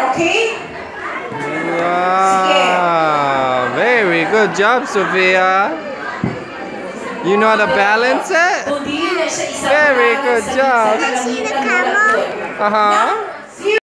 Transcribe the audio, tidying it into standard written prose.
okay? Wow! Very good job, Sophia. You know how to balance it? Very good job. See the camel? Uh-huh.